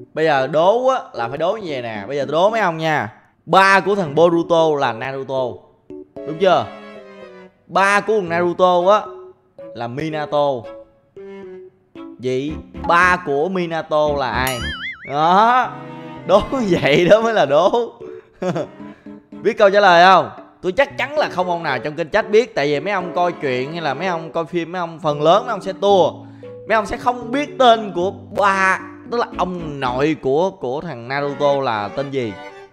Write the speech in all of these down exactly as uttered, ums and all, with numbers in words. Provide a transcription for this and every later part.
Bây giờ đố á là phải đố như vậy nè. Bây giờ tôi đố mấy ông nha. Ba của thằng Boruto là Naruto, đúng chưa? Ba của thằng Naruto á là Minato. Vậy ba của Minato là ai? Đó, đố vậy đó mới là đố. Biết câu trả lời không? Tôi chắc chắn là không ông nào trong kênh chat biết. Tại vì mấy ông coi truyện hay là mấy ông coi phim, mấy ông phần lớn mấy ông sẽ tua. Mấy ông sẽ không biết tên của ba, tức là ông nội của của thằng Naruto là tên gì.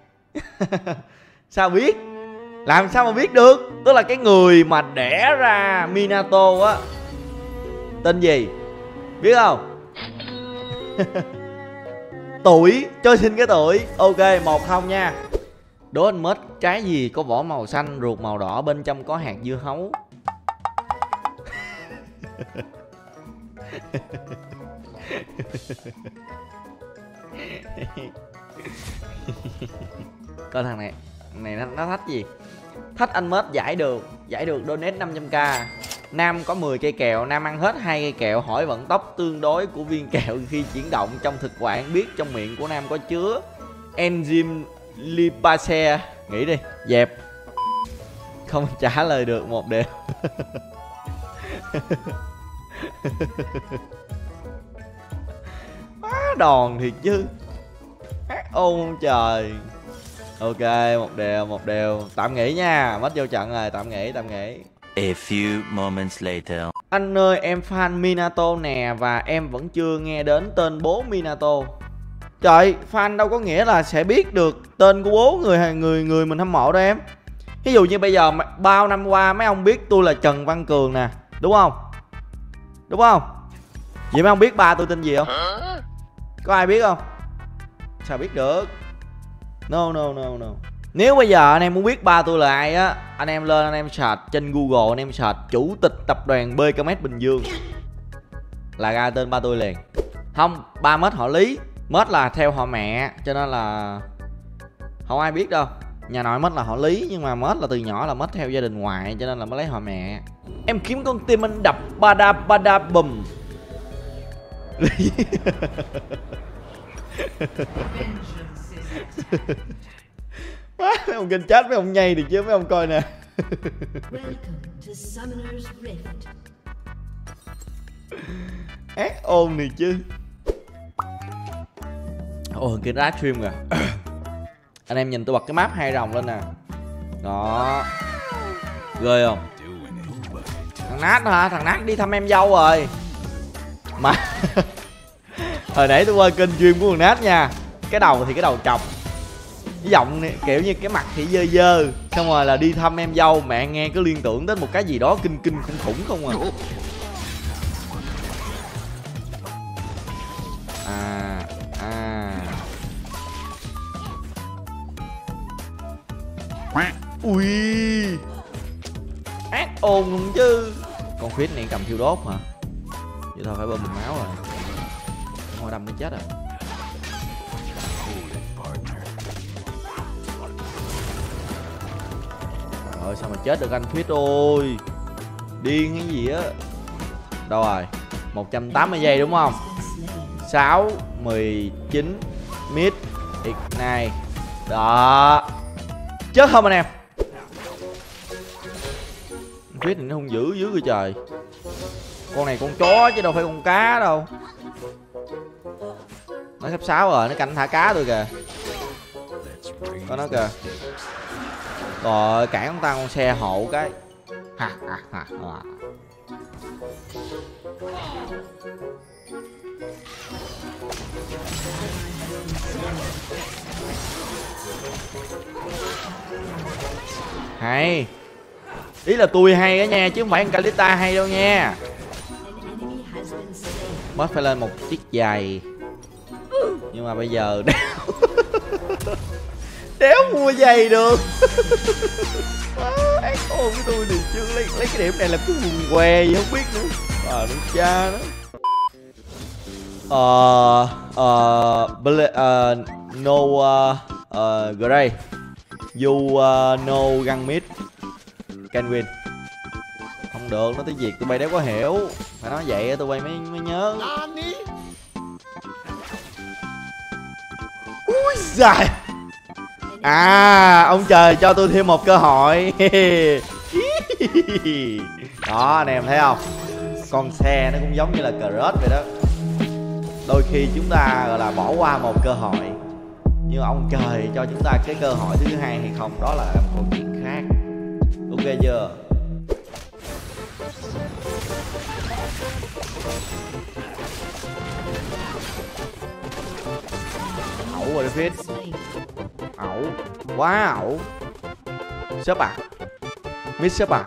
Sao biết? Làm sao mà biết được? Tức là cái người mà đẻ ra Minato á tên gì? Biết không? Tuổi, cho xin cái tuổi. Ok, một không nha. Đố anh Mết, trái gì có vỏ màu xanh, ruột màu đỏ, bên trong có hạt dưa hấu? Coi thằng này, thằng này nó, nó thách gì? Thách anh Mết giải được, giải được donate năm trăm k. Nam có mười cây kẹo, Nam ăn hết hai cây kẹo, hỏi vận tốc tương đối của viên kẹo khi chuyển động trong thực quản, biết trong miệng của Nam có chứa enzyme lipase. Nghĩ đi, dẹp. Không trả lời được một đều. Quá đòn thiệt chứ. Hát ôn trời. Ok, một đều, một đều. Tạm nghỉ nha, mất vô trận rồi, tạm nghỉ, tạm nghỉ. A few moments later. Anh ơi, em fan Minato nè, và em vẫn chưa nghe đến tên bố Minato. Trời, fan đâu có nghĩa là sẽ biết được tên của bố người người người mình hâm mộ đâu em. Ví dụ như bây giờ bao năm qua mấy ông biết tôi là Trần Văn Cường nè, đúng không? Đúng không? Vậy mấy ông biết ba tôi tên gì không? Có ai biết không? Sao biết được? No no no no. Nếu bây giờ anh em muốn biết ba tôi là ai á, anh em lên anh em search trên Google, anh em search chủ tịch tập đoàn bê ca em Bình Dương là ra tên ba tôi liền. Không, ba Mết họ Lý, Mết là theo họ mẹ cho nên là không ai biết đâu. Nhà nội Mết là họ Lý, nhưng mà Mết là từ nhỏ là Mết theo gia đình ngoại cho nên là mới lấy họ mẹ. Em kiếm con tim anh đập ba da ba da bùm. Má, mấy ông kênh chat mấy ông nhây thì chứ mấy ông coi nè. Ác ôn thì chứ. Ồ, cái rá stream kìa. Anh em nhìn tôi bật cái map hai rồng lên nè. Đó. Ghê không? Thằng Nát hả? Thằng Nát đi thăm em dâu rồi. Mà hồi nãy tôi qua kênh stream của thằng Nát nha. Cái đầu thì cái đầu trọc, cái giọng này, kiểu như cái mặt thì dơ dơ, xong rồi là đi thăm em dâu, mẹ nghe cứ liên tưởng đến một cái gì đó kinh kinh khủng khủng không à. À à ui, ác ồn luôn chứ. Con Phít này cầm thiêu đốt hả? Vậy thôi phải bơm bình máu rồi, ngồi đâm nó chết rồi. Trời sao mà chết được anh Phít ơi, điên cái gì á. Đâu rồi, một trăm tám mươi giây đúng không? Sáu, mười chín, mid, ignite. Đó, chết không anh em? Phít này nó không dữ dữ kìa trời. Con này con chó chứ đâu phải con cá đâu. Nó sắp sáu rồi, nó canh thả cá tôi kìa. Có nó kìa. Rồi cản ông ta con xe hộ cái. Ha ha ha. Hay. Ý là tôi hay á nha, chứ không phải con Kalista hay đâu nha. Mất phải lên một chiếc giày. Nhưng mà bây giờ đéo đéo mua giày được. Ác ôn với tôi thì chưa lấy, lấy cái điểm này là cái quần què gì không biết nữa. Ờ, đúng cha đó. Ờ ờ ờ no uh, uh, Gray. You uh, no gun mid can win. Không được, nó tiếng Việt tụi bay đéo có hiểu. Phải nói vậy tụi bay mới mới nhớ. Dài. À, ông trời cho tôi thêm một cơ hội. Đó, anh em thấy không? Con xe nó cũng giống như là crush vậy đó. Đôi khi chúng ta gọi là bỏ qua một cơ hội, nhưng ông trời cho chúng ta cái cơ hội thứ hai hay không, đó là một câu chuyện khác. Ok chưa? Ẩu rồi David. Ẩu. Quá ẩu. Sếp à. Miss sếp à.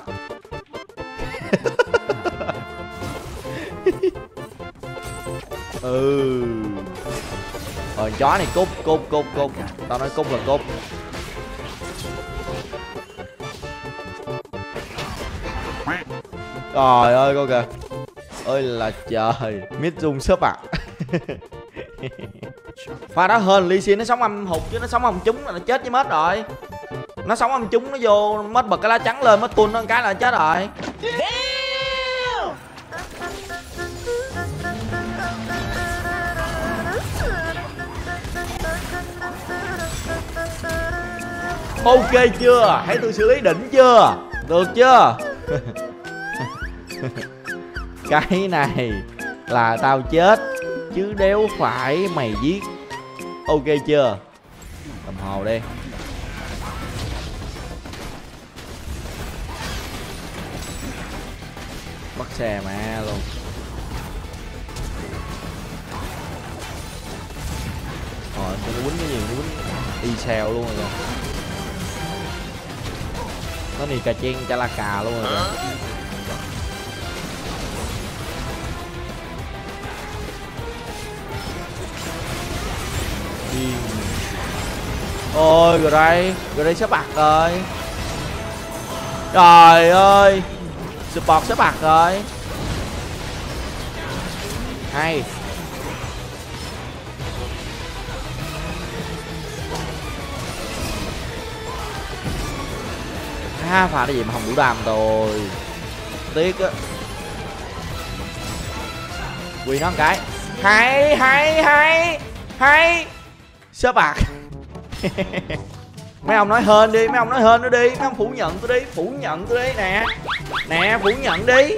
Ừ. Rồi chó này cút cút cút cút. Tao nói cút là cút. Trời ơi coi kìa. Ơi là trời. Mít dung sếp à. Pha đó hơn Lee Sin nó sống âm hụt, chứ nó sống âm trúng là nó chết với mất rồi. Nó sống âm trúng nó vô mất bật cái lá trắng lên, mất tuôn nó cái là chết rồi. Ok chưa? Thấy tôi xử lý đỉnh chưa? Được chưa? Cái này là tao chết chứ đéo phải mày giết. Ok chưa? Đồng hồ đi. Bắt xe mà luôn. Rồi tôi nó quýnh cái gì, nó quýnh y xèo luôn rồi kìa. Nó nì cà chen cha la cà luôn rồi kìa. Ôi rồi đây, rồi đây sắp bạc rồi. Trời ơi, support sắp bạc rồi. Hay. Ha, pha cái gì mà không đủ đam rồi. Tiếc á. Quỳ nó một cái. Hay hay hay hay. Sắp bạc. Mấy ông nói hên đi, mấy ông nói hên nữa đi, mấy ông phủ nhận tôi đi, phủ nhận tôi đi nè. Nè, phủ nhận đi.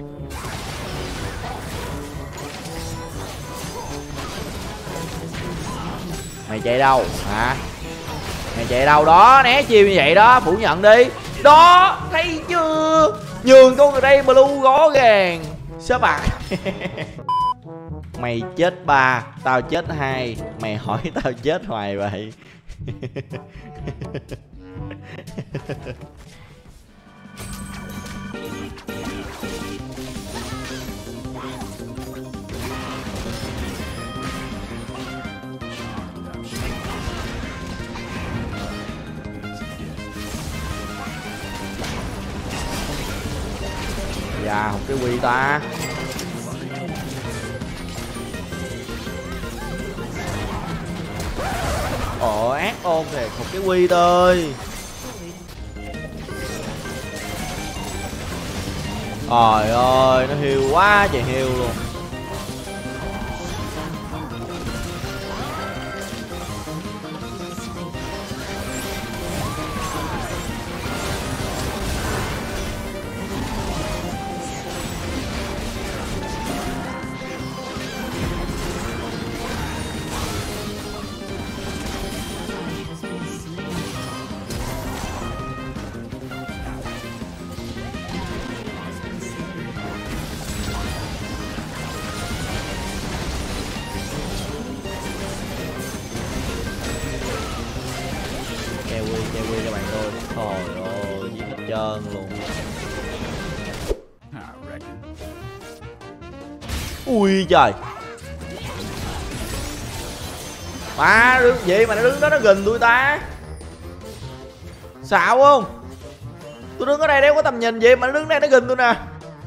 Mày chạy đâu hả? Mày chạy đâu đó, né chiêu như vậy đó, phủ nhận đi. Đó, thấy chưa? Nhường con người đây blue gó gàng. Sếp bạc. Mày chết ba, tao chết hai. Mày hỏi tao chết hoài vậy. Dạ, một cái quy ta. Ồ, ác ôn thiệt, một cái quy thôi. Trời ơi, nó hiu quá trời hiu luôn. Trời ơi, giết hết trơn luôn. Ui trời. Má đứng vậy mà nó đứng đó nó gần tôi ta. Xạo không? Tôi đứng ở đây đéo có tầm nhìn vậy mà nó đứng đây nó gần tôi nè.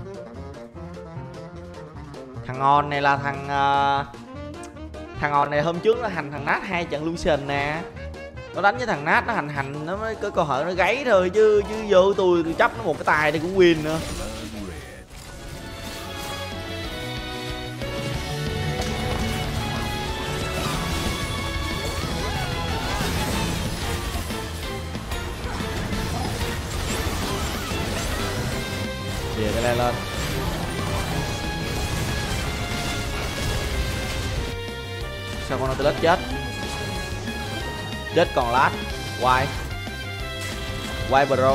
Thằng On này là thằng uh, thằng On này hôm trước nó hành thằng Nát hai trận Lucian nè. Nó đánh với thằng Nát nó hành hành nó mới có cơ hội nó gáy thôi, chứ chứ vô tôi tôi chấp nó một cái tài đây cũng win nữa. này lên. Sao con Nautilus chết? Chết còn lát. Why? Why bro?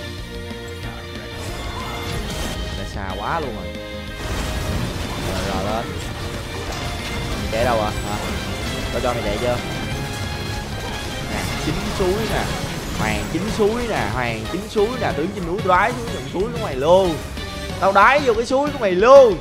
Đã xa quá luôn rồi. Rồi rồi lên. Mày chạy đâu à? Hả? Tao cho mày chạy chưa? Nè, chín suối nè. Hoàng chín suối nè, hoàng chín suối nè, tướng trên núi đái xuống dòng suối của mày luôn. Tao đái vô cái suối của mày luôn.